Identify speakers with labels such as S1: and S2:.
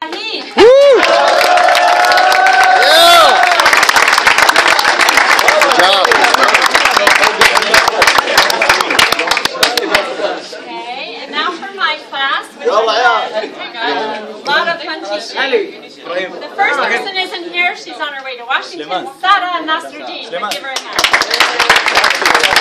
S1: Okay, and now for my class, which is a lot of fun teaching. The first person isn't here, she's on her way to Washington, Sara Nasruddin. Give her a hand.